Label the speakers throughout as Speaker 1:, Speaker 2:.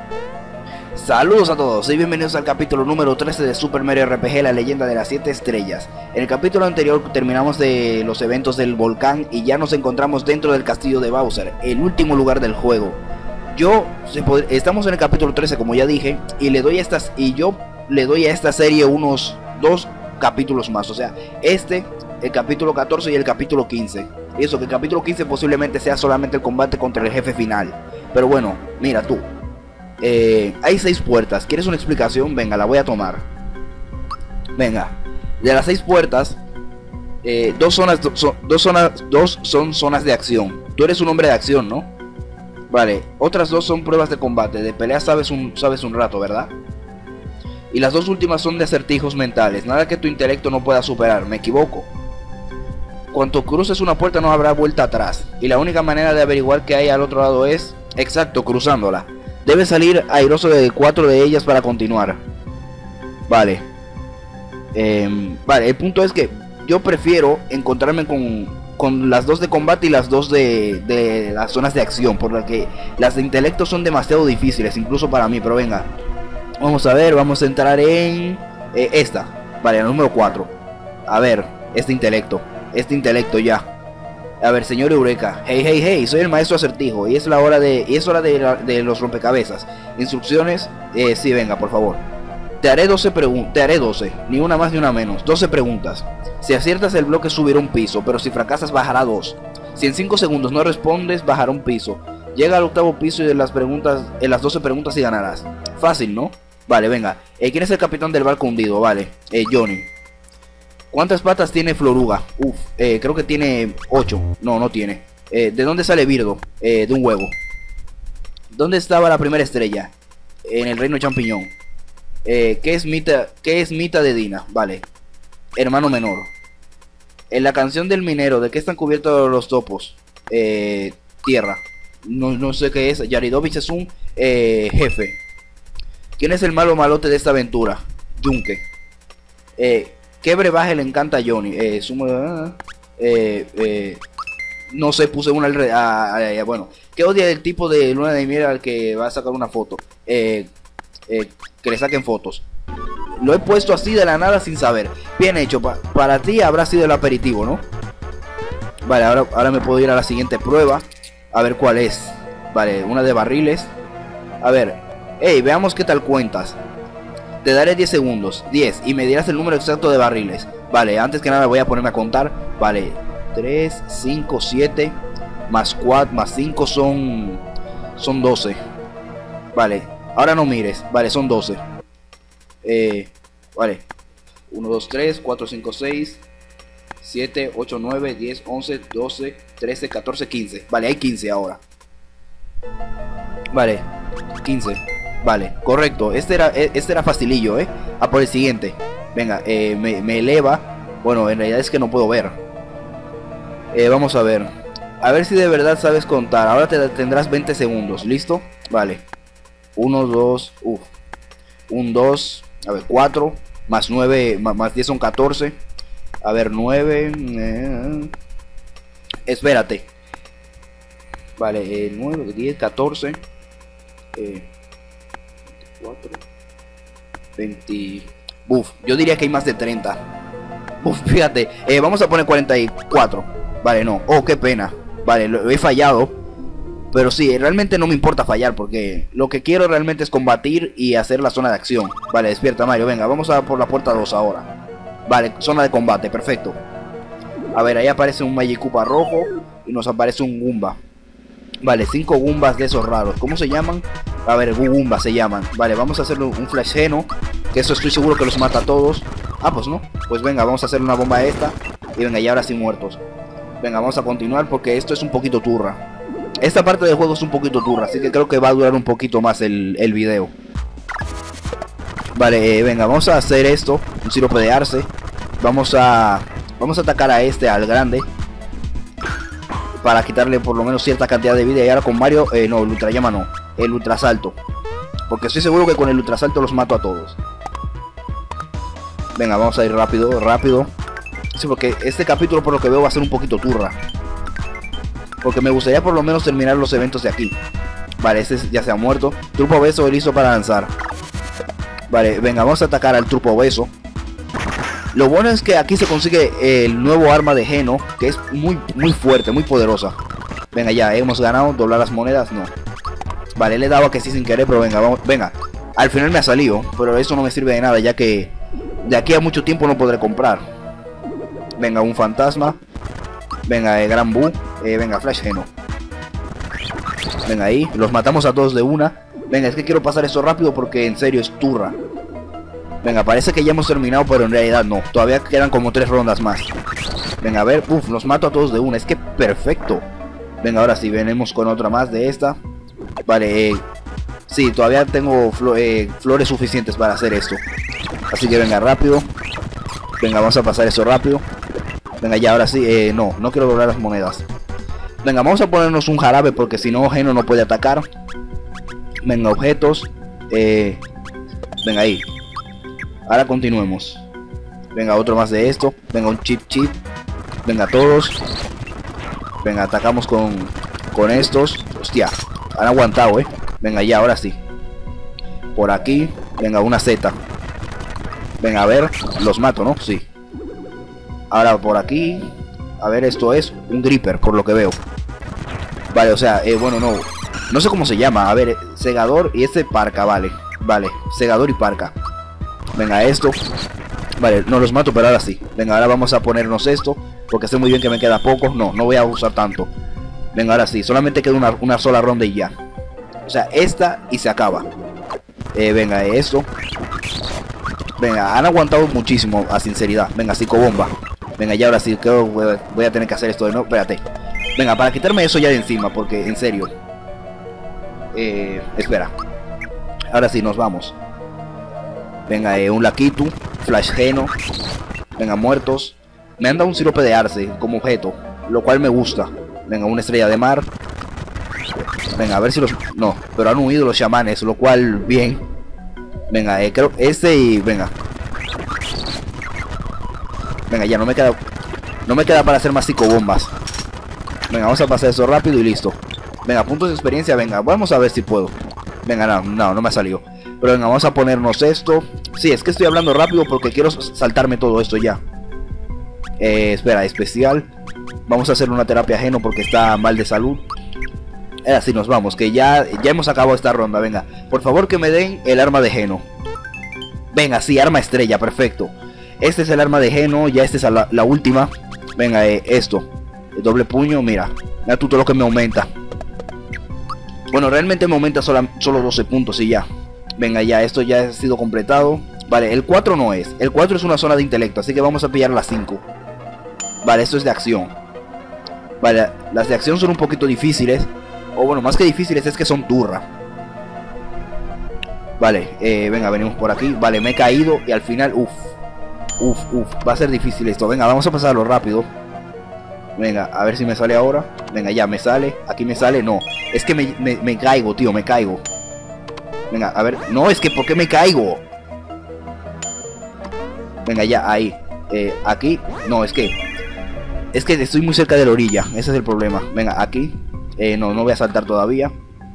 Speaker 1: Saludos a todos y bienvenidos al capítulo número 13 de Super Mario RPG, la leyenda de las 7 estrellas. En el capítulo anterior terminamos de los eventos del volcán y ya nos encontramos dentro del castillo de Bowser, el último lugar del juego. Estamos en el capítulo 13, como ya dije, y yo le doy a esta serie unos 2 capítulos más, o sea, el capítulo 14 y el capítulo 15. Y eso, que el capítulo 15 posiblemente sea solamente el combate contra el jefe final. Pero bueno, mira tú. Hay 6 puertas. ¿Quieres una explicación? Venga, la voy a tomar. Venga, de las 6 puertas, 2 son zonas de acción. Tú eres un hombre de acción, ¿no? Vale, otras 2 son pruebas de combate. De pelea sabes un rato, ¿verdad? Y las 2 últimas son de acertijos mentales. Nada que tu intelecto no pueda superar. ¿Me equivoco? Cuando cruces una puerta no habrá vuelta atrás. Y la única manera de averiguar qué hay al otro lado es, exacto, cruzándola. Debes salir airoso de 4 de ellas para continuar. Vale. Vale, el punto es que yo prefiero encontrarme con las 2 de combate y las 2 de las zonas de acción, por lo que las de intelecto son demasiado difíciles, incluso para mí. Pero venga, vamos a ver, vamos a entrar en esta. Vale, el número 4. A ver, este intelecto ya. A ver, señor Eureka. Hey, soy el maestro acertijo y es hora de los rompecabezas. Instrucciones, sí, venga, por favor. Te haré 12 preguntas, ni una más ni una menos. 12 preguntas. Si aciertas el bloque subirá un piso, pero si fracasas bajará 2. Si en 5 segundos no respondes, bajará un piso. Llega al 8º piso y en las 12 preguntas y ganarás. Fácil, ¿no? Vale, venga. ¿Quién es el capitán del barco hundido? Vale, Johnny. ¿Cuántas patas tiene Floruga? Creo que tiene 8. No tiene. ¿De dónde sale Birdo? De un huevo. ¿Dónde estaba la primera estrella? En el reino champiñón. ¿Qué es Mita de Dina? Vale. Hermano menor. En la canción del minero, ¿de qué están cubiertos los topos? Tierra. No sé qué es. Yaridovich es un jefe. ¿Quién es el malo malote de esta aventura? Yunque. ¿Qué brebaje le encanta a Johnny? No sé, puse una bueno. ¿Qué odia del tipo de luna de miel al que va a sacar una foto? Que le saquen fotos. Lo he puesto así de la nada sin saber. Bien hecho, para ti habrá sido el aperitivo, ¿no? Vale, ahora me puedo ir a la siguiente prueba. A ver cuál es. Vale, una de barriles. A ver, veamos qué tal cuentas. Te daré 10 segundos, 10, y me dirás el número exacto de barriles. Vale, antes que nada voy a ponerme a contar. Vale, 3, 5, 7, más 4, más 5 son 12. Vale, ahora no mires, vale, son 12. Vale, 1, 2, 3, 4, 5, 6, 7, 8, 9, 10, 11, 12, 13, 14, 15. Vale, hay 15 ahora. Vale, 15. Vale, correcto, este era facilillo, a por el siguiente. Venga, me eleva. Bueno, en realidad es que no puedo ver. Vamos a ver. A ver si de verdad sabes contar. Ahora tendrás 20 segundos, ¿listo? Vale. 1, 2, 1, 2, a ver, 4, más 9, más 10 son 14. A ver, 9. Espérate. Vale, 9, 10, 14. 4, 20. Yo diría que hay más de 30. Fíjate, vamos a poner 44. Vale, no, qué pena. Vale, lo he fallado. Pero sí, realmente no me importa fallar, porque lo que quiero realmente es combatir y hacer la zona de acción. Vale, despierta Mario, venga, vamos a por la puerta 2 ahora. Vale, zona de combate, perfecto. A ver, ahí aparece un Magikoopa rojo y nos aparece un Goomba. Vale, 5 Goombas de esos raros. ¿Cómo se llaman? A ver, Goombas se llaman. Vale, vamos a hacerle un flash geno, que eso estoy seguro que los mata a todos. Pues no. Pues venga, vamos a hacerle una bomba a esta. Y venga, y ahora sí muertos. Venga, vamos a continuar porque esto es un poquito turra. Esta parte del juego es un poquito turra, así que creo que va a durar un poquito más el video. Vale, venga, vamos a hacer esto. Un sirope de arce. Vamos a atacar a al grande, para quitarle por lo menos cierta cantidad de vida. Y ahora con Mario, no, el ultra llama no, el ultra salto, porque estoy seguro que con el ultra salto los mato a todos. Venga, vamos a ir rápido. Sí, porque este capítulo por lo que veo va a ser un poquito turra, porque me gustaría por lo menos terminar los eventos de aquí. Vale, este ya se ha muerto. Trupo obeso listo para lanzar. Vale, venga, vamos a atacar al trupo obeso. Lo bueno es que aquí se consigue el nuevo arma de Geno, que es muy fuerte, muy poderosa. Venga, ya, hemos ganado. Doblar las monedas, no. Vale, le he dado que sí sin querer, pero venga, vamos, venga. Al final me ha salido, pero eso no me sirve de nada, ya que de aquí a mucho tiempo no podré comprar. Venga, un fantasma. Venga, Gran Bu. Venga, Flash Geno. Venga, ahí, los matamos a todos de una. Venga, es que quiero pasar esto rápido porque en serio es turra. Venga, parece que ya hemos terminado, pero en realidad no. Todavía quedan como 3 rondas más. Venga, a ver, los mato a todos de una. Es que perfecto. Venga, ahora sí, venimos con otra más de esta. Vale, sí, todavía tengo flores suficientes para hacer esto. Así que venga, rápido. Venga, vamos a pasar eso rápido. Venga, ya, ahora sí, no quiero doblar las monedas. Venga, vamos a ponernos un jarabe porque si no, Geno no puede atacar. Venga, objetos. Venga, ahí. Ahora continuemos. Venga, otro más de esto. Venga, un chip. Venga, todos. Venga, atacamos con estos. Hostia, han aguantado, Venga, ya, ahora sí. Por aquí. Venga, una Z. Venga, a ver. Los mato, ¿no? Sí. Ahora por aquí. A ver, esto es un gripper, por lo que veo. Vale, o sea, bueno, no sé cómo se llama. A ver, segador y este parca, vale. Vale, segador y parca. Venga, esto. Vale, no los mato, pero ahora sí. Venga, ahora vamos a ponernos esto, porque sé muy bien que me queda poco. No voy a usar tanto. Venga, ahora sí, solamente queda una sola ronda y ya. O sea, esta y se acaba. Venga, esto. Venga, han aguantado muchísimo, a sinceridad. Venga, psicobomba. Venga, ya ahora sí, creo que voy a tener que hacer esto de nuevo. Espérate. Venga, para quitarme eso ya de encima, porque en serio. Espera. Ahora sí, nos vamos. Venga, un Lakitu, Flash Geno. Venga, muertos. Me han dado un sirope de arce como objeto, lo cual me gusta. Venga, una estrella de mar. Venga, a ver si los... No, pero han huido los chamanes, lo cual, bien. Venga, creo este y... Venga. Venga, ya no me queda para hacer más psicobombas. Venga, vamos a pasar eso rápido y listo. Venga, puntos de experiencia, venga, vamos a ver si puedo. Venga, no me ha salido. Pero venga, vamos a ponernos esto. Sí, es que estoy hablando rápido porque quiero saltarme todo esto ya. Espera, especial. Vamos a hacer una terapia Geno porque está mal de salud. Así nos vamos, que ya hemos acabado esta ronda. Venga, por favor que me den el arma de Geno. Venga, sí, arma estrella, perfecto. Este es el arma de Geno, ya esta es la última. Venga, esto, el doble puño, mira tú todo lo que me aumenta. Bueno, realmente me aumenta solo 12 puntos y ya. Venga, ya, esto ya ha sido completado. Vale, el 4 no es. El 4 es una zona de intelecto, así que vamos a pillar la 5. Vale, esto es de acción. Vale, las de acción son un poquito difíciles. O bueno, más que difíciles es que son turra. Vale, venga, venimos por aquí. Vale, me he caído y al final, va a ser difícil esto. Venga, vamos a pasarlo rápido. Venga, a ver si me sale ahora. Venga, ya, me sale. Aquí me sale, no. Es que me caigo, tío, me caigo. Venga, a ver, no, es que ¿por qué me caigo? Venga, ya, ahí. Aquí, no, es que estoy muy cerca de la orilla. Ese es el problema. Venga, aquí. No voy a saltar todavía.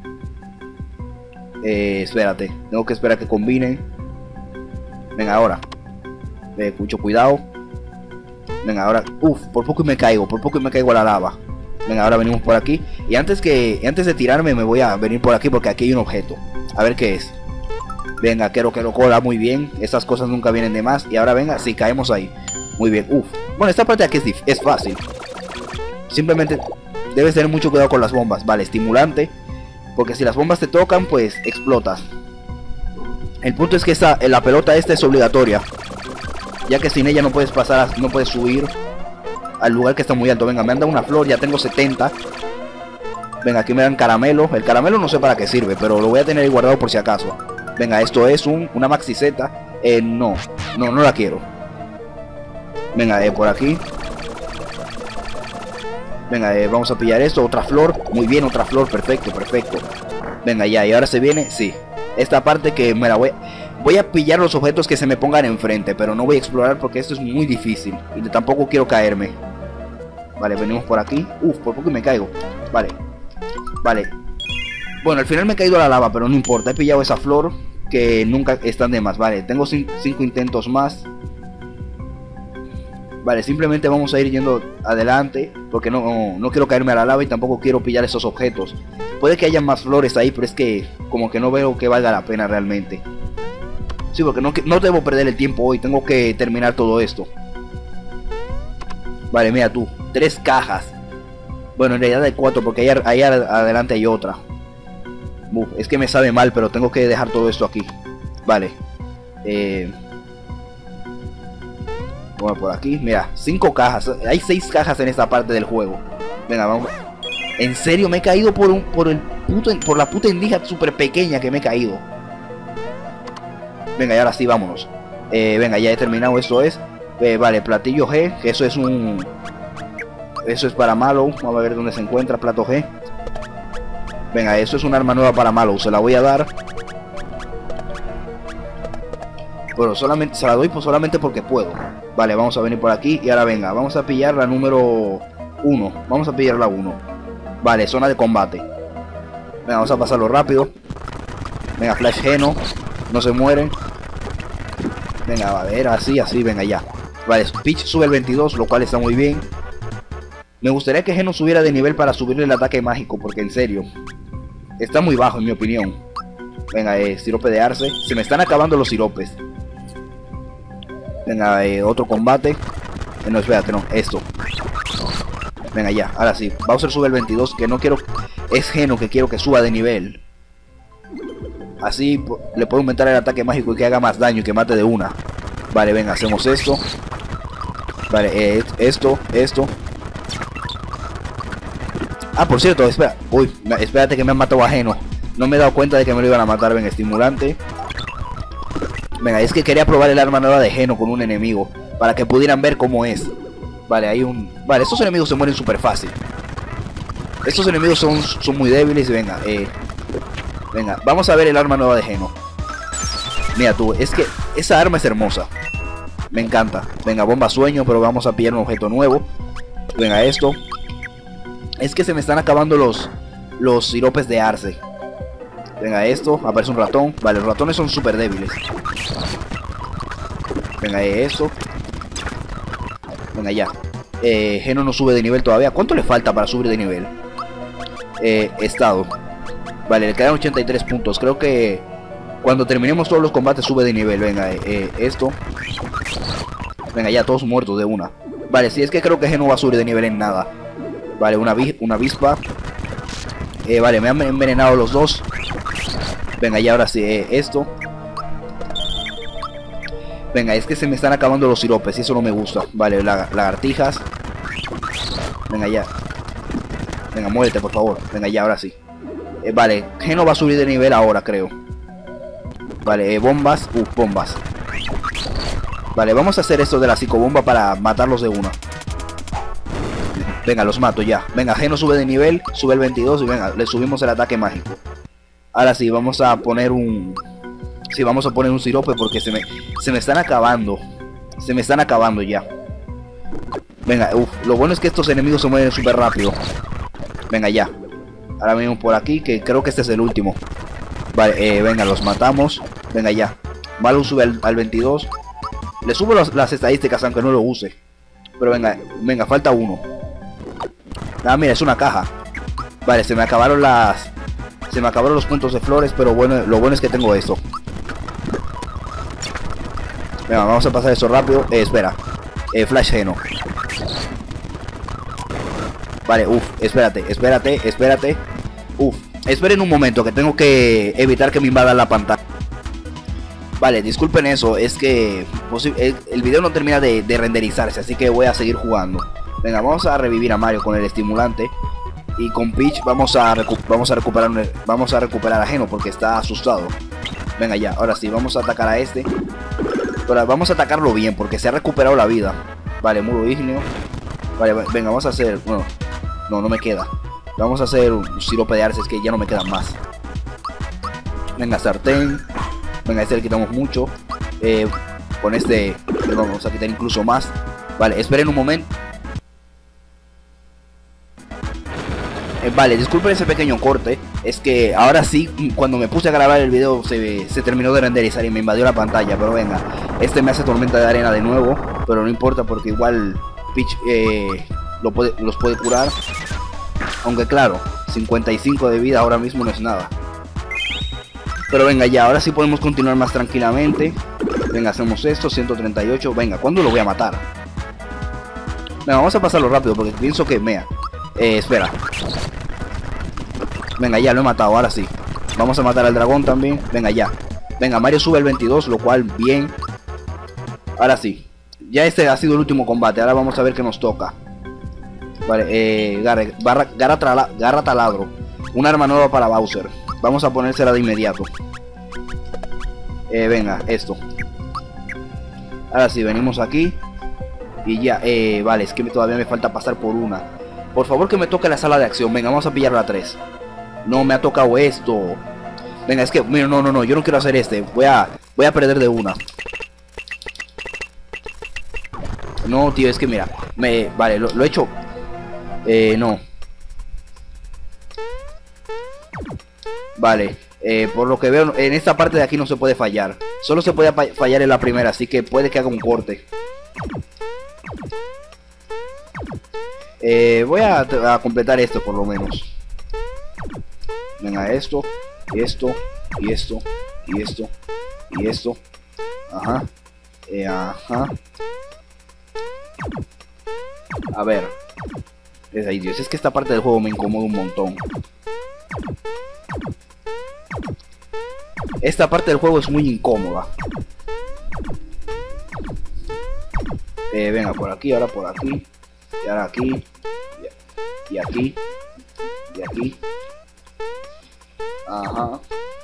Speaker 1: Espérate, tengo que esperar a que combinen. Venga, ahora. Mucho cuidado. Venga, ahora. Por poco y me caigo a la lava. Venga, ahora venimos por aquí. Y antes de tirarme me voy a venir por aquí porque aquí hay un objeto. A ver qué es. Venga, quiero que lo cola, muy bien. Estas cosas nunca vienen de más. Y ahora venga, sí, caemos ahí. Muy bien, Bueno, esta parte de aquí es fácil. Simplemente debes tener mucho cuidado con las bombas. Vale, estimulante. Porque si las bombas te tocan, pues explotas. El punto es que la pelota esta es obligatoria, ya que sin ella no puedes pasar, no puedes subir al lugar que está muy alto. Venga, me han dado una flor, ya tengo 70. Venga, aquí me dan caramelo. El caramelo no sé para qué sirve, pero lo voy a tener ahí guardado por si acaso. Venga, esto es una maxi Z. No la quiero. Venga, por aquí. Venga, vamos a pillar esto, otra flor. Muy bien, otra flor, perfecto. Venga, ya, y ahora se viene, sí, esta parte que me la voy a pillar los objetos que se me pongan enfrente, pero no voy a explorar porque esto es muy difícil y tampoco quiero caerme. Vale, venimos por aquí. Por poco me caigo. Vale. Bueno, al final me he caído a la lava, pero no importa. He pillado esa flor que nunca están de más. Vale, tengo 5 intentos más. Vale, simplemente vamos a ir yendo adelante, porque no quiero caerme a la lava y tampoco quiero pillar esos objetos. Puede que haya más flores ahí, pero es que como que no veo que valga la pena realmente. Sí, porque no debo perder el tiempo hoy, tengo que terminar todo esto. Vale, mira tú, 3 cajas. Bueno, en realidad hay 4, porque ahí adelante hay otra. Uf, es que me sabe mal, pero tengo que dejar todo esto aquí. Vale. Bueno, por aquí, mira, 5 cajas. Hay 6 cajas en esta parte del juego. Venga, vamos. En serio, me he caído por la puta endija súper pequeña que me he caído. Venga, y ahora sí, vámonos. Venga, ya he terminado, esto es. Vale, platillo G, que eso es para Mallow. Vamos a ver dónde se encuentra, plato G. Venga, eso es un arma nueva para Mallow, se la voy a dar. Bueno, se la doy solamente porque puedo. Vale, vamos a venir por aquí y ahora venga, vamos a pillar la número 1. Vamos a pillar la 1. Vale, zona de combate. Venga, vamos a pasarlo rápido. Venga, Flash Geno, no se mueren. Venga, a ver, así, venga ya. Vale, Peach sube el 22, lo cual está muy bien. Me gustaría que Geno subiera de nivel para subirle el ataque mágico, porque en serio está muy bajo en mi opinión. Venga, sirope de arce. Se me están acabando los siropes. Venga, otro combate. No, espérate, no, esto. Venga ya, ahora sí. Bowser sube el 22, que no quiero. Es Geno que quiero que suba de nivel. Así le puedo aumentar el ataque mágico y que haga más daño y que mate de una. Vale, venga, hacemos esto. Vale, esto. Ah, por cierto, espera. Uy, espérate que me han matado a Geno. No me he dado cuenta de que me lo iban a matar. Venga, estimulante. Venga, es que quería probar el arma nueva de Geno con un enemigo, para que pudieran ver cómo es. Vale, Vale, estos enemigos se mueren súper fácil. Estos enemigos son muy débiles. Venga, venga, vamos a ver el arma nueva de Geno. Mira tú, es que esa arma es hermosa. Me encanta. Venga, bomba sueño, pero vamos a pillar un objeto nuevo. Venga, esto. Es que se me están acabando los siropes de arce. Venga, esto. Aparece un ratón. Vale, los ratones son súper débiles. Venga, esto. Venga, ya. Geno no sube de nivel todavía. ¿Cuánto le falta para subir de nivel? Estado. Vale, le quedan 83 puntos. Creo que cuando terminemos todos los combates sube de nivel. Venga, esto. Venga, ya, todos muertos de una. Vale, si es que creo que Geno va a subir de nivel en nada. Vale, una avispa. Vale, me han envenenado los dos. Venga, y ahora sí, esto. Venga, es que se me están acabando los siropes y eso no me gusta. Vale, lagartijas. Venga, ya. Venga, muévete, por favor. Venga, ya, ahora sí. Vale, Geno va a subir de nivel ahora, creo. Vale, bombas. Bombas. Vale, vamos a hacer esto de la psicobomba para matarlos de una. Venga, los mato ya. Venga, Geno sube de nivel, sube el 22 y venga, le subimos el ataque mágico. Ahora sí, vamos a poner un... Sí, vamos a poner un sirope porque se me están acabando. Se me están acabando ya. Venga, lo bueno es que estos enemigos se mueven súper rápido. Venga, ya. Ahora venimos por aquí, que creo que este es el último. Vale, venga, los matamos. Venga, ya. Mallow sube al 22. Le subo las estadísticas aunque no lo use. Pero venga, falta uno. Ah, mira, es una caja. Vale, se me acabaron los puntos de flores, pero bueno, lo bueno es que tengo esto. Venga, vamos a pasar eso rápido. Espera. Flash Geno. Vale, espérate. Esperen un momento, que tengo que evitar que me invadan la pantalla. Vale, disculpen eso, es que el video no termina de renderizarse, así que voy a seguir jugando. Venga, vamos a revivir a Mario con el estimulante. Y con Peach vamos a recuperar a Geno porque está asustado. Venga ya, ahora sí, vamos a atacar a este. Pero vamos a atacarlo bien porque se ha recuperado la vida. Vale, muro ígneo. Vale, venga, vamos a hacer... Bueno, no me queda. Vamos a hacer un sirope de arce, es que ya no me quedan más. Venga, sartén. Venga, este le quitamos mucho. Con este le vamos a quitar incluso más. Vale, esperen un momento. Vale, disculpen ese pequeño corte. Es que ahora sí, cuando me puse a grabar el video se terminó de renderizar y me invadió la pantalla. Pero venga, este me hace tormenta de arena de nuevo. Pero no importa porque igual Peach los puede curar. Aunque claro, 55 de vida ahora mismo no es nada. Pero venga ya, ahora sí podemos continuar más tranquilamente. Venga, hacemos esto, 138. Venga, ¿cuándo lo voy a matar? Venga, vamos a pasarlo rápido porque pienso que espera. Venga, ya lo he matado, ahora sí. Vamos a matar al dragón también. Venga, ya. Venga, Mario sube el 22, lo cual bien. Ahora sí. Ya este ha sido el último combate. Ahora vamos a ver qué nos toca. Vale, garra taladro. Un arma nueva para Bowser. Vamos a ponérsela de inmediato. Venga, esto. Ahora sí, venimos aquí. Y ya, vale, es que todavía me falta pasar por una. Por favor que me toque la sala de acción. Venga, vamos a pillar la 3. No, me ha tocado esto. Venga, es que, mira, no, yo no quiero hacer este. Voy a perder de una. No, tío, es que mira. Vale, lo he hecho. No. Vale, por lo que veo, en esta parte de aquí no se puede fallar. Solo se puede fallar en la primera, así que puede que haga un corte. Voy a completar esto por lo menos. Venga, esto, y esto, y esto, y esto, y esto. Ajá. Ajá. A ver. Ay, Dios, es que esta parte del juego me incomoda un montón. Esta parte del juego es muy incómoda. Venga, por aquí, ahora por aquí. Y ahora aquí. Y aquí. Y aquí. Ajá.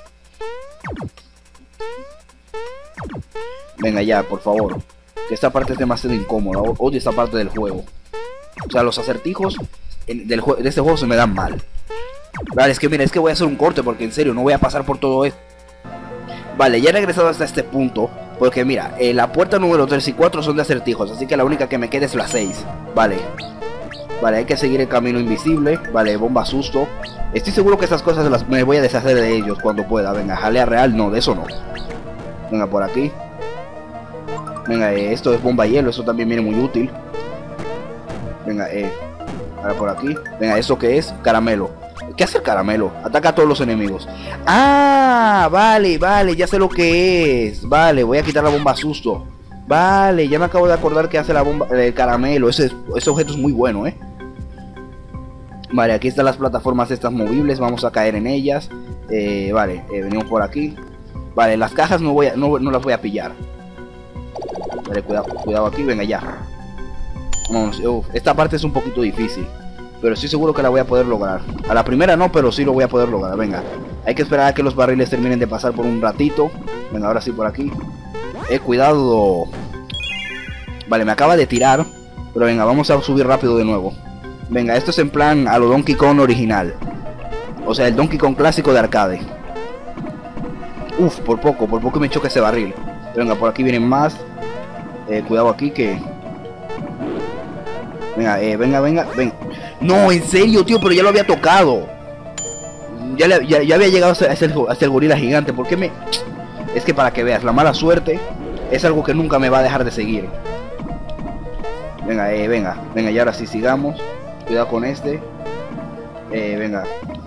Speaker 1: Venga ya, por favor. Que esta parte es demasiado incómoda. Odio esta parte del juego. O sea, los acertijos de este juego se me dan mal. Vale, es que mira, es que voy a hacer un corte porque en serio no voy a pasar por todo esto. Vale, ya he regresado hasta este punto. Porque mira, la puerta número 3 y 4 son de acertijos. Así que la única que me queda es la 6. Vale. Vale, hay que seguir el camino invisible. Vale, bomba susto. Estoy seguro que esas cosas me voy a deshacer de ellos cuando pueda. Venga, jalea real, no, de eso no. Venga, por aquí. Venga, esto es bomba hielo, eso también viene muy útil. Venga, ahora por aquí. Venga, ¿eso qué es? Caramelo. ¿Qué hace el caramelo? Ataca a todos los enemigos. Ah, vale, ya sé lo que es. Vale, voy a quitar la bomba susto. Vale, ya me acabo de acordar que hace la bomba, el caramelo. Ese objeto es muy bueno, Vale, aquí están las plataformas estas movibles. Vamos a caer en ellas. Vale, venimos por aquí. Vale, las cajas no las voy a pillar. Vale, cuidado aquí, venga ya. Vamos, esta parte es un poquito difícil, pero estoy seguro que la voy a poder lograr. A la primera no, pero sí lo voy a poder lograr. Venga, hay que esperar a que los barriles terminen de pasar por un ratito. Venga, ahora sí por aquí. Cuidado. Vale, me acaba de tirar. Pero venga, vamos a subir rápido de nuevo. Venga, esto es en plan a lo Donkey Kong original. O sea, el Donkey Kong clásico de arcade. Uf, por poco me choca ese barril. Pero venga, por aquí vienen más. Cuidado aquí que... Venga, venga. No, en serio, tío, pero ya lo había tocado. Ya había llegado hasta el gorila gigante. ¿Por qué me...? Es que para que veas, la mala suerte es algo que nunca me va a dejar de seguir. Venga, venga, y ahora sí sigamos. Cuidado con este. Venga,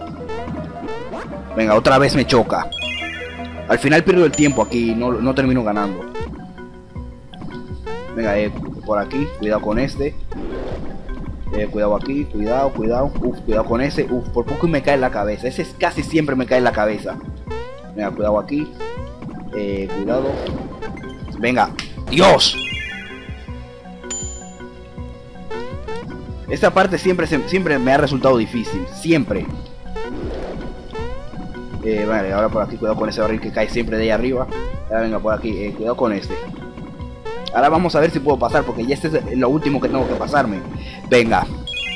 Speaker 1: otra vez me choca. Al final pierdo el tiempo aquí, no termino ganando. Venga, por aquí, cuidado con este. Cuidado aquí, cuidado. Uf, cuidado con ese. Uf, por poco y me cae en la cabeza. Ese casi siempre me cae en la cabeza. Venga, cuidado aquí. Cuidado. Venga, Dios. Esta parte siempre me ha resultado difícil. Siempre. Vale, ahora por aquí, cuidado con ese barril que cae siempre de ahí arriba. Ahora venga, por aquí, cuidado con este. Ahora vamos a ver si puedo pasar, porque ya este es lo último que tengo que pasarme. Venga.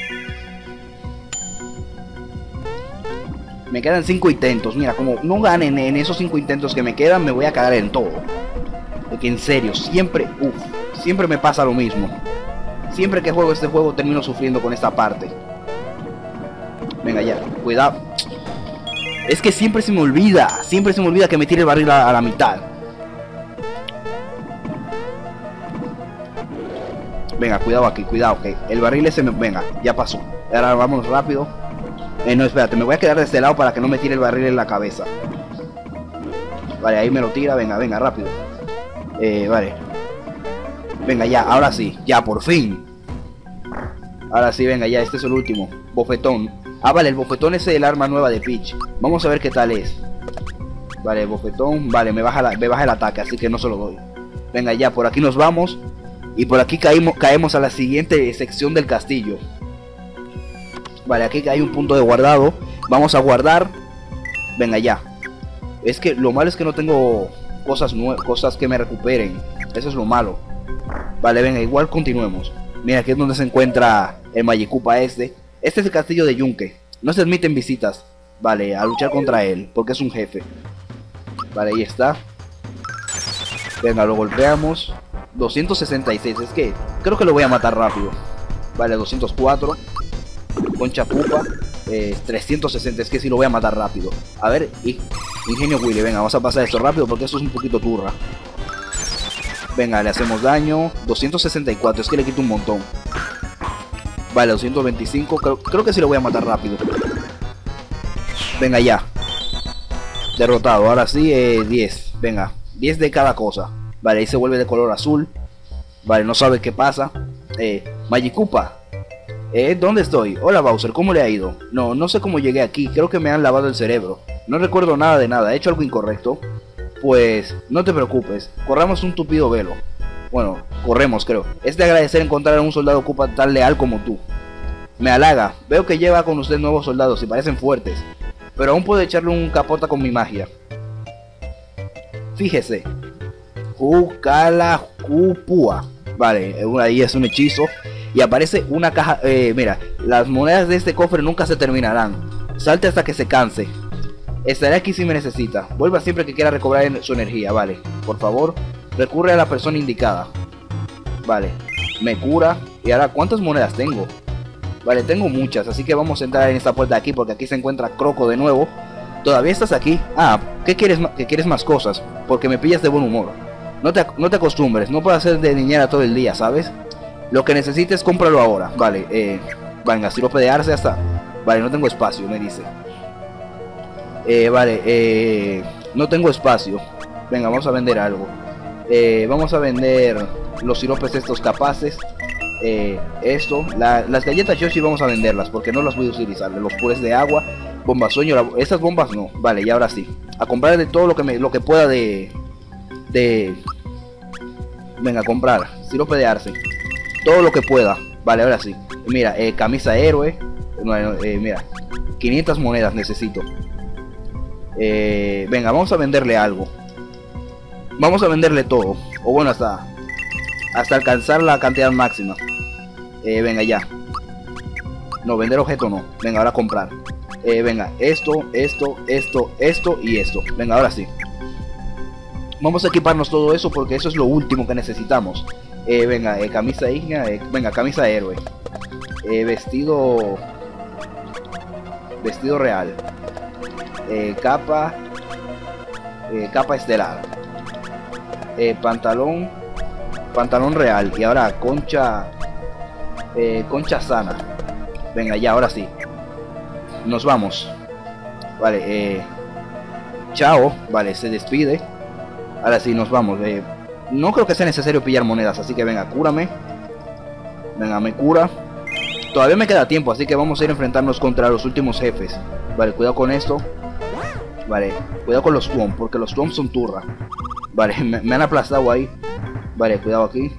Speaker 1: Me quedan 5 intentos. Mira, como no ganen en esos 5 intentos que me quedan, me voy a cagar en todo. Porque en serio, siempre me pasa lo mismo. Siempre que juego este juego termino sufriendo con esta parte. Venga ya, cuidado. Es que siempre se me olvida que me tire el barril a la mitad. Venga, cuidado aquí, cuidado, que el barril ese me... Venga, ya pasó. Ahora vamos rápido. No, espérate, me voy a quedar de este lado para que no me tire el barril en la cabeza. Vale, ahí me lo tira, venga, venga, rápido. Vale. Venga, ya, ahora sí, ya, por fin. Ahora sí, venga, ya, este es el último. Bofetón. Ah, vale, el bofetón es el arma nueva de Peach. Vamos a ver qué tal es. Vale, bofetón, vale, me baja el ataque, así que no se lo doy. Venga, ya, por aquí nos vamos. Y por aquí caemos a la siguiente sección del castillo. Vale, aquí hay un punto de guardado. Vamos a guardar. Venga, ya. Es que lo malo es que no tengo cosas que me recuperen. Eso es lo malo. Vale, venga, igual continuemos. Mira, aquí es donde se encuentra el Magikupa este. Este es el castillo de Yunque. No se admiten visitas. Vale, a luchar contra él, porque es un jefe. Vale, ahí está. Venga, lo golpeamos. 266, es que creo que lo voy a matar rápido. Vale, 204. Concha Pupa. 360, es que sí lo voy a matar rápido. A ver, Ingenio Willy, venga, vamos a pasar esto rápido porque esto es un poquito turra. Venga, le hacemos daño. 264, es que le quito un montón. Vale, 225, creo que sí lo voy a matar rápido. Venga, ya. Derrotado, ahora sí, 10. Venga, 10 de cada cosa. Vale, ahí se vuelve de color azul. Vale, no sabe qué pasa. Magikupa. ¿Dónde estoy? Hola Bowser, ¿cómo le ha ido? No sé cómo llegué aquí, creo que me han lavado el cerebro. No recuerdo nada de nada, ¿he hecho algo incorrecto? Pues, no te preocupes, corramos un tupido velo. Bueno, corremos creo. Es de agradecer encontrar a un soldado Koopa tan leal como tú. Me halaga, veo que lleva con usted nuevos soldados y parecen fuertes. Pero aún puedo echarle un capota con mi magia. Fíjese. Kukala Kupua. Vale, ahí es un hechizo. Y aparece una caja. Mira, las monedas de este cofre nunca se terminarán. Salte hasta que se canse. Estaré aquí si me necesita. Vuelva siempre que quiera recobrar su energía. Vale, por favor, recurre a la persona indicada. Vale, me cura. Y ahora, ¿cuántas monedas tengo? Vale, tengo muchas, así que vamos a entrar en esta puerta de aquí porque aquí se encuentra Croco de nuevo. ¿Todavía estás aquí? Ah, ¿qué quieres, que quieres más cosas? Porque me pillas de buen humor. No te acostumbres, no puedo hacer de niñera todo el día, ¿sabes? Lo que necesites, cómpralo ahora. Vale, venga, sirope de arce hasta... Vale, no tengo espacio, me dice. Vale, no tengo espacio. Venga, vamos a vender algo. Vamos a vender los siropes estos capaces. Las galletas Yoshi vamos a venderlas porque no las voy a utilizar. Los purés de agua, bombas sueño, estas bombas no. Vale, y ahora sí. A comprar de todo lo que pueda de... Venga, a comprar sirope de arce. Todo lo que pueda. Vale, ahora sí. Mira, camisa héroe. Mira, 500 monedas necesito. Venga, vamos a venderle algo. Vamos a venderle todo. O bueno, hasta alcanzar la cantidad máxima. Venga, ya. No, vender objeto no. Venga, ahora comprar. Venga, esto y esto. Venga, ahora sí. Vamos a equiparnos todo eso porque eso es lo último que necesitamos. Venga, camisa ígnea. Venga, camisa héroe. Vestido real. Capa estelar. Pantalón real. Y ahora concha sana. Venga, ya, ahora sí. Nos vamos. Vale, chao. Vale, se despide. Ahora sí, nos vamos. No creo que sea necesario pillar monedas, así que venga, cúrame. Venga, me cura. Todavía me queda tiempo, así que vamos a ir a enfrentarnos contra los últimos jefes. Vale, cuidado con esto. Vale, cuidado con los Twomp, porque los Twomp son turra. Vale, me han aplastado ahí. Vale, cuidado aquí.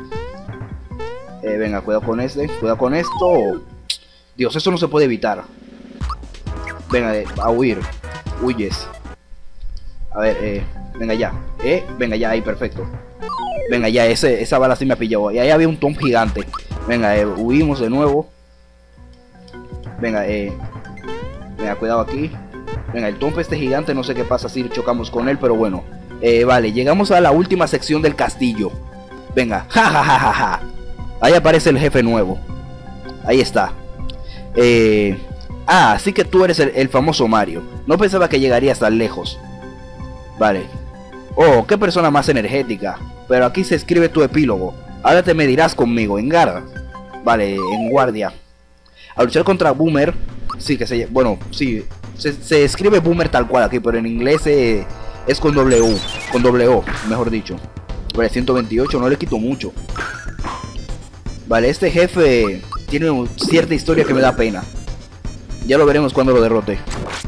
Speaker 1: Venga, cuidado con este. Cuidado con esto. Dios, eso no se puede evitar. Venga, a huir. Huyes. A ver, venga ya. Venga ya, ahí, perfecto. Venga ya, esa bala sí me ha pillado. Y ahí había un Twomp gigante. Venga, huimos de nuevo. Venga, venga, cuidado aquí. Venga, el Twomp este gigante, no sé qué pasa si chocamos con él, pero bueno. Vale, llegamos a la última sección del castillo. Venga, jajajaja. Ahí aparece el jefe nuevo. Ahí está. Ah, así que tú eres el famoso Mario. No pensaba que llegarías tan lejos. Vale. Oh, qué persona más energética. Pero aquí se escribe tu epílogo. Ahora te medirás conmigo, en garra. Vale, en guardia. A luchar contra Boomer. Sí, que se... Bueno, sí. Se escribe Boomer tal cual aquí, pero en inglés es con doble U. Con doble O, mejor dicho. Vale, 128, no le quito mucho. Vale, este jefe tiene cierta historia que me da pena. Ya lo veremos cuando lo derrote.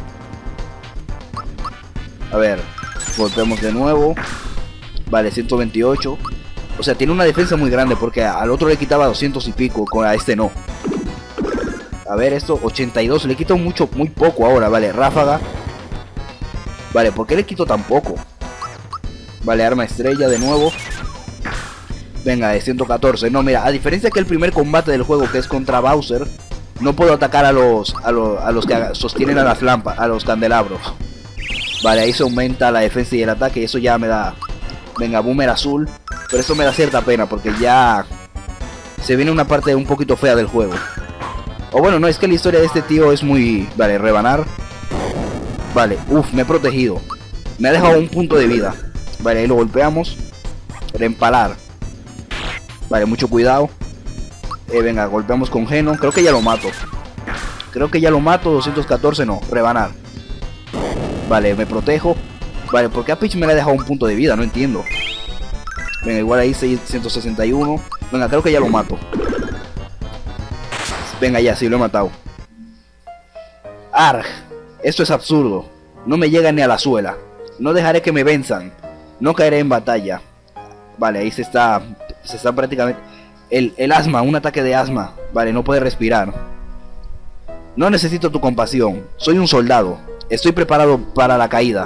Speaker 1: A ver, golpeamos de nuevo. Vale, 128. O sea, tiene una defensa muy grande porque al otro le quitaba 200 y pico, a este no. A ver, esto, 82, le quito mucho, muy poco ahora, vale, ráfaga. Vale, ¿por qué le quito tan poco? Vale, arma estrella de nuevo. Venga, de 114, no, mira, a diferencia que el primer combate del juego, que es contra Bowser, no puedo atacar a los que sostienen a las lámparas, a los candelabros. Vale, ahí se aumenta la defensa y el ataque y eso ya me da... Venga, Boomer azul. Pero eso me da cierta pena porque ya se viene una parte un poquito fea del juego. O bueno, no, es que la historia de este tío es muy... Vale, rebanar. Vale, uff, me he protegido. Me ha dejado un punto de vida. Vale, ahí lo golpeamos. Reempalar. Vale, mucho cuidado. Venga, golpeamos con Geno. Creo que ya lo mato. 214 no, rebanar. Vale, me protejo. Vale, ¿por qué a Peach me le ha dejado un punto de vida? No entiendo. Venga, igual ahí 661. Venga, creo que ya lo mato. Venga, ya, sí, lo he matado. Arg, esto es absurdo. No me llega ni a la suela. No dejaré que me venzan. No caeré en batalla. Vale, ahí se está prácticamente... El asma, un ataque de asma. Vale, no puede respirar. No necesito tu compasión. Soy un soldado. Estoy preparado para la caída.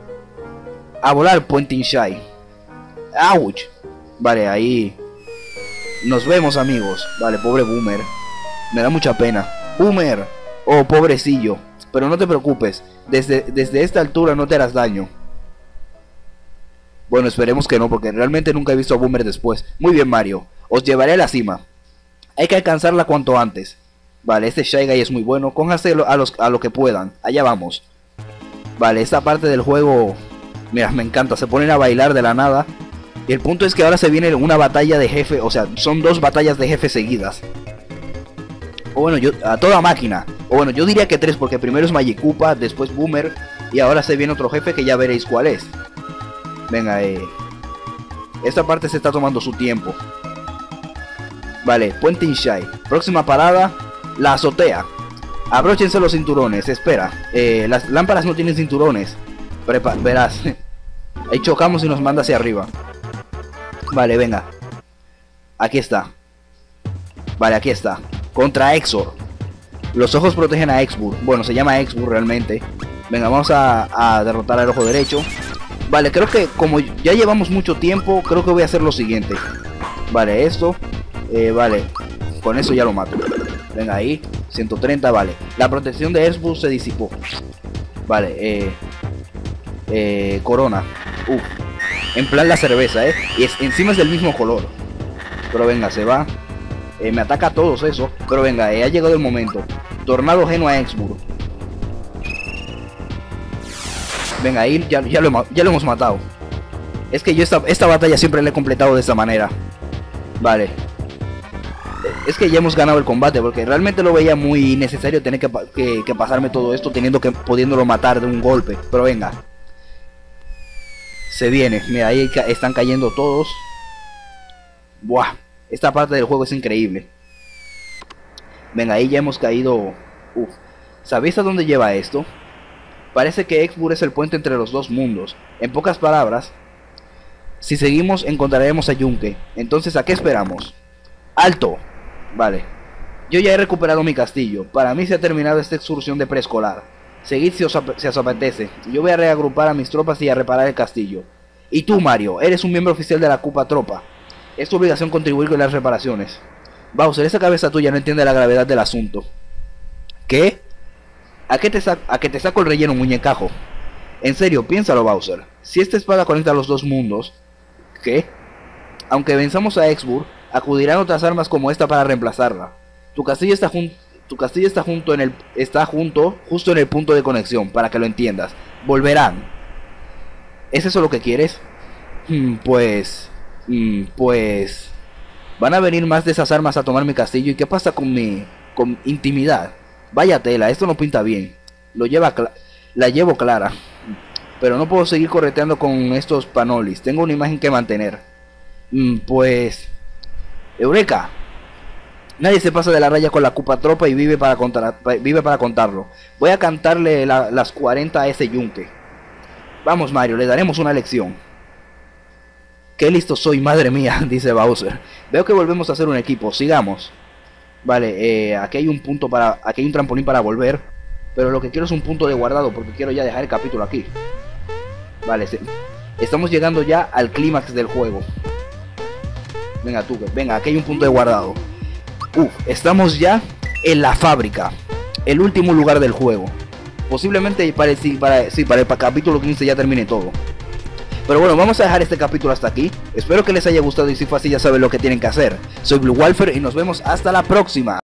Speaker 1: A volar, Pointing Shy. ¡Auch! Vale, ahí. Nos vemos, amigos. Vale, pobre Boomer. Me da mucha pena. Boomer. Oh, pobrecillo. Pero no te preocupes. Desde esta altura no te harás daño. Bueno, esperemos que no, porque realmente nunca he visto a Boomer después. Muy bien, Mario. Os llevaré a la cima. Hay que alcanzarla cuanto antes. Vale, este Shy Guy es muy bueno. Cójanse a lo que puedan. Allá vamos. Vale, esta parte del juego... Mira, me encanta. Se ponen a bailar de la nada. Y el punto es que ahora se viene una batalla de jefe. O sea, son dos batallas de jefe seguidas. O bueno, yo a toda máquina. O bueno, yo diría que tres, porque primero es Magikoopa, después Boomer. Y ahora se viene otro jefe que ya veréis cuál es. Venga, esta parte se está tomando su tiempo. Vale, Pointing Shy. Próxima parada, la azotea. Abróchense los cinturones, espera. Las lámparas no tienen cinturones. Verás. Ahí chocamos y nos manda hacia arriba. Vale, venga. Aquí está. Vale, aquí está. Contra Exor. Los ojos protegen a Exbur. Bueno, se llama Exbur realmente. Venga, vamos a derrotar al ojo derecho. Vale, creo que como ya llevamos mucho tiempo, creo que voy a hacer lo siguiente. Vale, esto. Vale, con eso ya lo mato. Venga, ahí, 130, vale. La protección de Exbur se disipó. Vale, Corona. En plan la cerveza, y encima es del mismo color. Pero venga, se va. Me ataca a todos eso. Pero venga, ha llegado el momento. Tornado Geno a Exbur. Venga, ahí ya lo hemos matado. Es que yo esta batalla siempre la he completado de esta manera. Vale. Es que ya hemos ganado el combate, porque realmente lo veía muy necesario tener que pasarme todo esto pudiéndolo matar de un golpe. Pero venga. Se viene. Mira, ahí están cayendo todos. Buah. Esta parte del juego es increíble. Venga, ahí ya hemos caído. ¿Sabéis a dónde lleva esto? Parece que Exbur es el puente entre los dos mundos. En pocas palabras, si seguimos encontraremos a Yunque. Entonces, ¿a qué esperamos? ¡Alto! Vale. Yo ya he recuperado mi castillo. Para mí se ha terminado esta excursión de preescolar. Seguid si os apetece. Yo voy a reagrupar a mis tropas y a reparar el castillo. Y tú, Mario, eres un miembro oficial de la Koopa Tropa. Es tu obligación contribuir con las reparaciones. Bowser, esa cabeza tuya no entiende la gravedad del asunto. ¿Qué? ¿A qué te saco el relleno, muñecajo? En serio, piénsalo, Bowser. Si esta espada conecta los dos mundos... ¿Qué? Aunque venzamos a Exbur, acudirán otras armas como esta para reemplazarla. Tu castillo Tu castillo está justo en el punto de conexión, para que lo entiendas. Volverán. ¿Es eso lo que quieres? Pues van a venir más de esas armas a tomar mi castillo. ¿Y qué pasa con mi intimidad? Vaya tela, esto no pinta bien. La llevo clara. Pero no puedo seguir correteando con estos panolis. Tengo una imagen que mantener. Pues... Eureka. Nadie se pasa de la raya con la Koopa Tropa y vive para contarlo. Voy a cantarle las 40 a ese yunque. Vamos, Mario, le daremos una lección. Qué listo soy, madre mía, dice Bowser. Veo que volvemos a hacer un equipo, sigamos. Vale, aquí hay un trampolín para volver. Pero lo que quiero es un punto de guardado, porque quiero ya dejar el capítulo aquí. Vale, estamos llegando ya al clímax del juego. Venga tú, venga, aquí hay un punto de guardado. Estamos ya en la fábrica, el último lugar del juego. Posiblemente para el capítulo 15 ya termine todo. Pero bueno, vamos a dejar este capítulo hasta aquí. Espero que les haya gustado y si fue así ya saben lo que tienen que hacer. Soy Blue Walfer y nos vemos hasta la próxima.